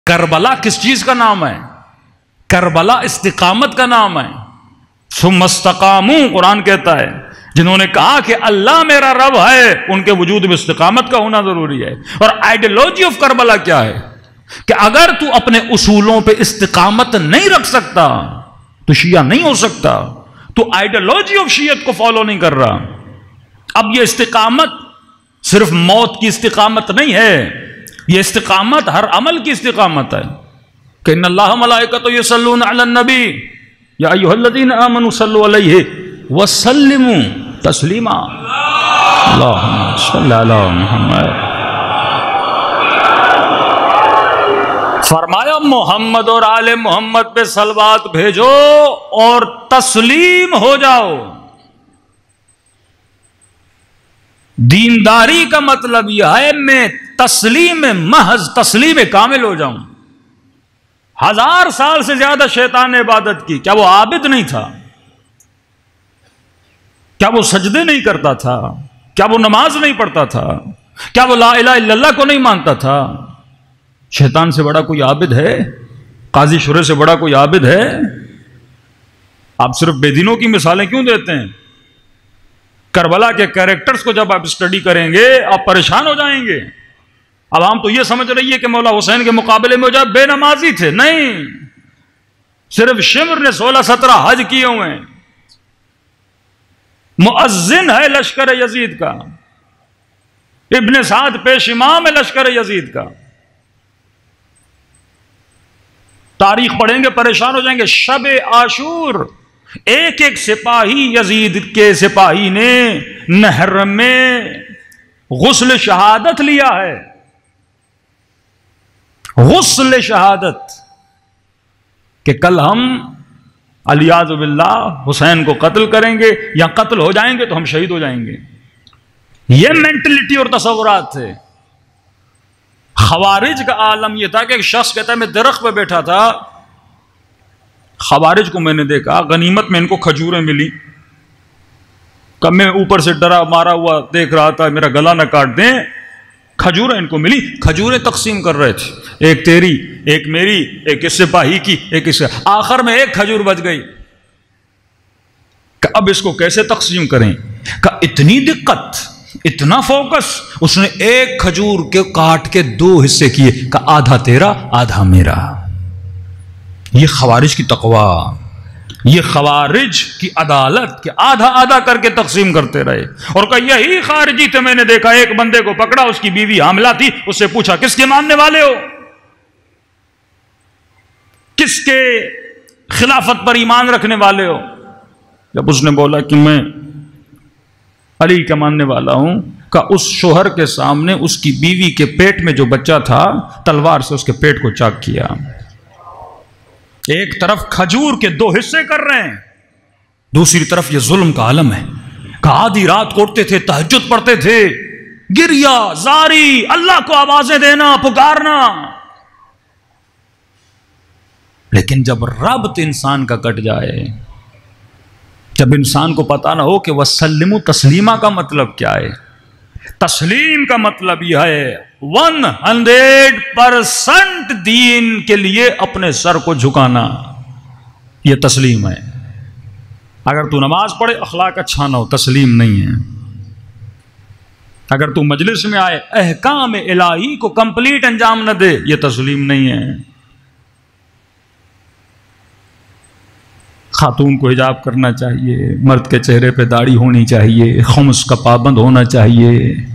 کربلا کس چیز کا نام ہے؟ کربلا استقامت کا نام ہے. ثم استقاموا قرآن کہتا ہے جنہوں نے کہا کہ اللہ میرا رب ہے ان کے وجود میں استقامت کا ہونا ضروری ہے. اور آئیڈیالوجی آف کربلا کیا ہے کہ اگر تو اپنے اصولوں پہ استقامت نہیں رکھ سکتا تو شیعہ نہیں ہو سکتا. تو آئیڈیالوجی آف شیعت کو فالو نہیں کر رہا. اب یہ استقامت صرف موت کی استقامت نہیں ہے، یہ استقامت ہر عمل کی استقامت ہے کہ ان اللہ ملائکۃ یصلون علی النبی یا ایھا الذین آمنوا صلوا علیہ وسلموا تسلیما. اللہم صل علی محمد. فرمایا محمد اور آل محمد پہ صلوات بھیجو اور تسلیم ہو جاؤ. دینداری کا مطلب یہ ہے میں تسلیم محض تسلیم کامل ہو جاؤں. 1000 سال سے زیادہ شیطان نے عبادت کی، کیا وہ عابد نہیں تھا؟ کیا وہ سجدے نہیں کرتا تھا؟ کیا وہ نماز نہیں پڑھتا تھا؟ کیا وہ لا الہ الا اللہ کو نہیں مانتا تھا؟ شیطان سے بڑا کوئی عابد ہے؟ قاضی شورے سے بڑا کوئی عابد ہے؟ آپ صرف بے دینوں کی مثالیں کیوں دیتے ہیں؟ کربلا کے کیریکٹرز کو جب آپ اسٹڈی کریں گے آپ پریشان ہو جائیں گے. عوام تو یہ سمجھ رہی ہے کہ مولا حسین کے مقابلے میں جو بے نمازی تھے. نہیں، صرف شمر نے 16-17 حج کیے ہوئے ہیں. مؤذن ہے لشکر یزید کا. ابن سعد پیش امام ہے لشکر یزید کا. تاریخ پڑھیں گے پریشان ہو جائیں گے. شب عاشور ایک ایک سپاہی یزید کے سپاہی نے نہر میں غسل شہادت لیا ہے. غسل شہادت کہ کل ہم علیاذ باللہ حسین کو قتل کریں گے یا قتل ہو جائیں گے تو ہم شہید ہو جائیں گے. یہ مینٹلٹی اور تصورات تھے. خوارج کا عالم یہ تھا کہ ایک شخص کہتا ہے میں درخت پہ بیٹھا تھا، خوارج کو میں نے دیکھا، غنیمت میں ان کو کھجوریں ملی، کب میں اوپر سے ڈرا مارا ہوا دیکھ رہا تھا میرا گلا نہ کاٹ دیں. کھجوریں ان کو ملی، کھجوریں تقسیم کر رہے تھے، ایک تیری ایک میری ایک اس سپاہی کی ایک اس. آخر میں ایک کھجور بچ گئی کہ اب اس کو کیسے تقسیم کریں. کہ اتنی دقت، اتنا فوکس، اس نے ایک کھجور کے کاٹ کے 2 حصے کیے کہ آدھا تیرا آدھا میرا. یہ خوارج کی تقوی، یہ خوارج کی عدالت کہ آدھا آدھا کر کے تقسیم کرتے رہے. اور کہ یہی خارجی تھے میں نے دیکھا ایک بندے کو پکڑا، اس کی بیوی حاملہ تھی، اس سے پوچھا کس کے ماننے والے ہو، کس کے خلافت پر ایمان رکھنے والے ہو. جب اس نے بولا کہ میں علی کا ماننے والا ہوں، کہ اس شوہر کے سامنے اس کی بیوی کے پیٹ میں جو بچہ تھا تلوار سے اس کے پیٹ کو چاک کیا. ایک طرف کھجور کے 2 حصے کر رہے ہیں، دوسری طرف یہ ظلم کا عالم ہے کہ آدھی رات کو اٹھتے تھے، تہجد پڑھتے تھے، گریا زاری، اللہ کو آوازیں دینا، پکارنا. لیکن جب ربط انسان کا کٹ جائے، جب انسان کو پتا نہ ہو کہ وسلموا تسلیما کا مطلب کیا ہے. تسلیم کا مطلب یہ ہے 100% دین کے لیے اپنے سر کو جھکانا، یہ تسلیم ہے. اگر تو نماز پڑھے اخلاق اچھا نہ ہو، تسلیم نہیں ہے. اگر تو مجلس میں آئے احکام الہی کو کمپلیٹ انجام نہ دے، یہ تسلیم نہیں ہے. خاتون کو حجاب کرنا چاہیے، مرد کے چہرے پہ داڑھی ہونی چاہیے، خمس کا پابند ہونا چاہیے.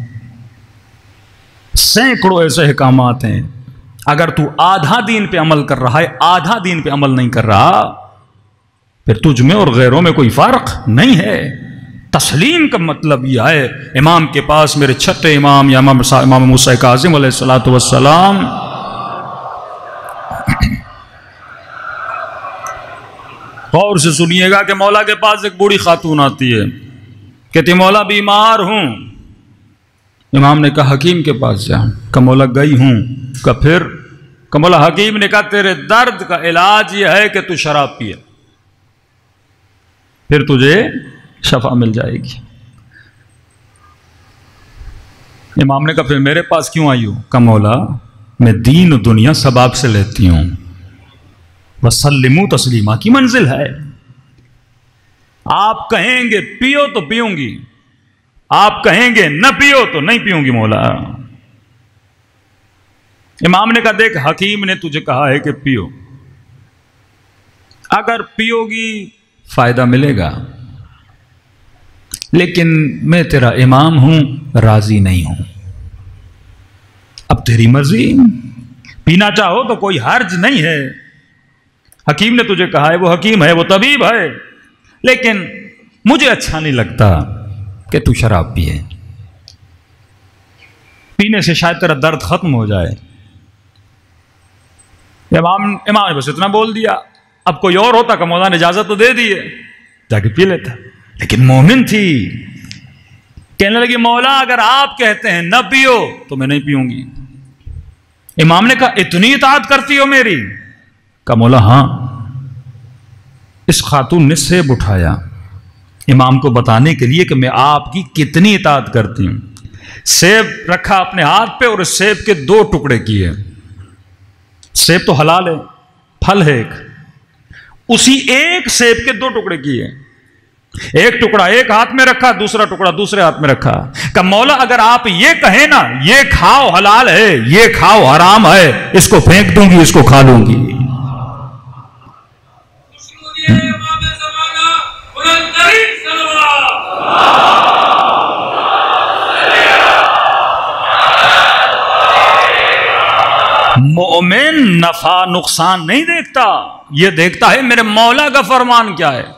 سینکڑوں ایسے احکامات ہیں. اگر تو آدھا دین پہ عمل کر رہا ہے، آدھا دین پہ عمل نہیں کر رہا، پھر تجھ میں اور غیروں میں کوئی فرق نہیں ہے. تسلیم کا مطلب یہ ہے. امام کے پاس میرے چھٹے امام یا امام موسیٰ کاظم علیہ السلام غور سے سنیے گا کہ مولا کے پاس ایک بوڑھی خاتون آتی ہے، کہتی مولا بیمار ہوں. امام نے کہا حکیم کے پاس جا. کہ مولا گئی ہوں. کہ پھر؟ کہ مولا حکیم نے کہا تیرے درد کا علاج یہ ہے کہ تو شراب پیے، پھر تجھے شفا مل جائے گی. امام نے کہا پھر میرے پاس کیوں آئی ہو؟ کہ مولا میں دین و دنیا سب آپ سے لیتی ہوں. وسلموا تسلیما کی منزل ہے. آپ کہیں گے پیو تو پیوں گی، آپ کہیں گے نہ پیو تو نہیں پیوں گی مولا. امام نے کہا دیکھ حکیم نے تجھے کہا ہے کہ پیو، اگر پیو گی فائدہ ملے گا، لیکن میں تیرا امام ہوں، راضی نہیں ہوں. اب تیری مرضی، پینا چاہو تو کوئی حرج نہیں ہے. حکیم نے تجھے کہا ہے، وہ حکیم ہے، وہ طبیب ہے، لیکن مجھے اچھا نہیں لگتا کہ تو شراب پیے. پینے سے شاید تیرا درد ختم ہو جائے. امام نے بس اتنا بول دیا. اب کوئی اور ہوتا کہ مولا نے اجازت تو دے دی ہے، جا کے پی لیتا، لیکن مومن تھی. کہنے لگی مولا اگر آپ کہتے ہیں نہ پیو تو میں نہیں پیوں گی. امام نے کہا اتنی اطاعت کرتی ہو میری؟ کہا مولا ہاں. اس خاتون نے سیب اٹھایا امام کو بتانے کے لیے کہ میں آپ کی کتنی اطاعت کرتی ہوں. سیب رکھا اپنے ہاتھ پہ اور اس سیب کے 2 ٹکڑے کیے. سیب تو حلال ہے، پھل ہے ایک. اسی ایک سیب کے 2 ٹکڑے کیے. ایک ٹکڑا ایک ہاتھ میں رکھا، دوسرا ٹکڑا دوسرے ہاتھ میں رکھا. کہ مولا اگر آپ یہ کہیں نا یہ کھاؤ حلال ہے، یہ کھاؤ حرام ہے، اس کو پھینک دوں گی، اس کو کھا لوں گی. مومن نفع نقصان نہیں دیکھتا، یہ دیکھتا ہے میرے مولا کا فرمان کیا ہے.